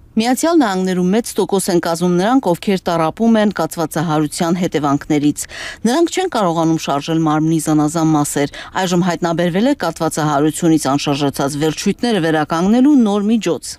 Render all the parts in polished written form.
Միացյալ Նահանգներում մեծ տոկոս են կազմում նրանք, ովքեր տառապում են կաթվածահարության հետևանքներից։ Նրանք չեն կարողանում շարժել մարմնի զանազան մասեր։ Այժմ հայտնաբերվել է կաթվածահարությունից անշարժացած վերջույթները վերականգնելու նոր միջոց։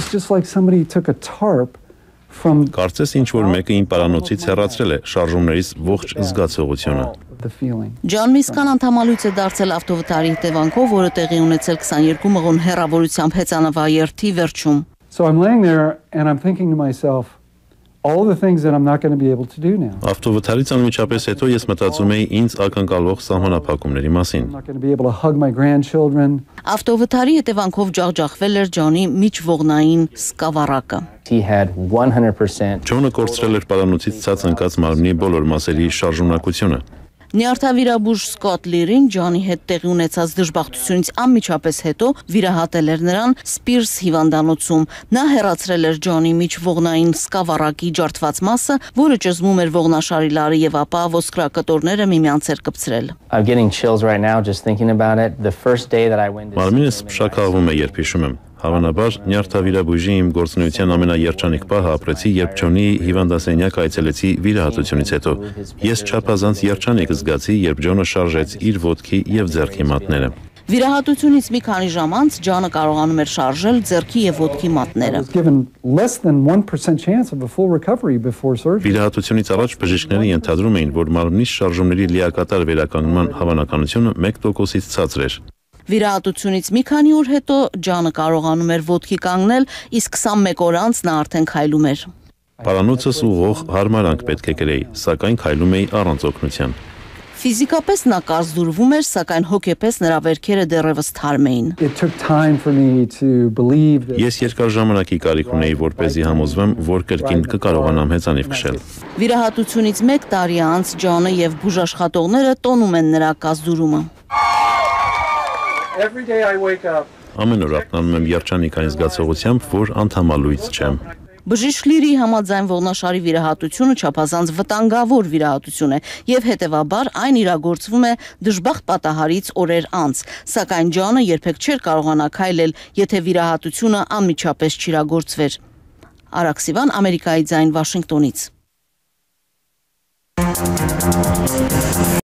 Կարծես ինչ-որ մեկը իմ պարանոցից հեռացրել է շարժումներից ողջ զգացողությունը։ Ջան Միսկան անդամալույց է դարձել ավտովթարի հետևանքով, որը տեղի ունեցել 22 մղոն հեռավորությամբ հեծանվաերթի վերջում։ So I'm laying there and I'm thinking to myself, all the things that I'm not going to be able to do now. Ավտովթարից անմիջապես հետո ես մտածում էի ինձ ակնկալվող սահմանափակումների մասին։ I'm not going to be able to hug my grandchildren. Ավտովթարի հետևանքով ջախջախվել էր Ջոնի միջողնային սկավառակը։ He had 100%. Ջոնը կորցրել էր պարանոցից ցած ընկած մարմնի բոլոր մասերի շարժունակությունը։ Նյարդավիրաբույժ Սկոտ Լիրին Ջոնի հետ տեղի ունեցած դժբախտությունից անմիջապես հետո վիրահատել էր նրան Սպիրս հիվանդանոցում։ Նա հեռացրել էր Ջոնի միջողնային սկավառակի ջարդված մասը, որը ճզմում էր ողնաշարի լարը եւ ապա ոսկրակտորները միմյանց էր կպցրել։ I'm getting chills right now just thinking about it. The first day that I went to Մարմինս փշակաղվում է, երբ հիշում եմ։ Հավանաբար նյարդավիրաբույժի իմ գործունեության ամենաերջանիկ պահը ապրեցի, երբ Ջոնի հիվանդասենյակ այցելեցի վիրահատությունից հետո։ Ես չափազանց երջանիկ զգացի, երբ Ջոնը շարժեց իր ոտքի եւ ձեռքի մատները։ Վիրահատությունից մի քանի ժամ անց Ջոնը կարողանում էր շարժել ձեռքի եւ ոտքի մատները։ Վիրահատությունից առաջ բժիշկները ենթադրում էին, որ մարմնի շարժումների լիակատար վերականգնման հավանականությունը 1%-ից ցածր էր։ Վիրահատությունից մի քանի օր հետո Ջոնը կարողանում էր ոտքի կանգնել, իսկ 21 օր անց նա արդեն քայլում էր։ Պարանոցս ուղղող հարմարանք պետք է կրեի, սակայն քայլում էի առանց օգնության։ Ֆիզիկապես նա կարծդուրվում էր, սակայն հոգեպես նրա վերքերը դեռևս թարմ էին։ Ես երկար ժամանակի կարիք ունեի, որպեսզի համոզվեմ, որ կրկին կկարողանամ հեծանիվ քշել։ Վիրահատությունից 1 տարի անց Ջոնը եւ բուժաշխատողները տոնում են նրա կարծդուրումը։ Ամեն օր արթնանում եմ երջանիկ այն զգացողությամբ, որ անդամալույց չեմ։ Բժիշկ Լիրի համաձայն ողնաշարի վիրահատությունը չափազանց վտանգավոր վիրահատություն է եւ հետեւաբար այն իրագործվում է դժբախտ պատահարից օրեր անց, սակայն Ջոնը երբեք չէր կարողանա քայլել, եթե վիրահատությունը անմիջապես չիրագործվեր։ Արաքսիվան, Ամերիկայի ձայն, Վաշինգտոնից։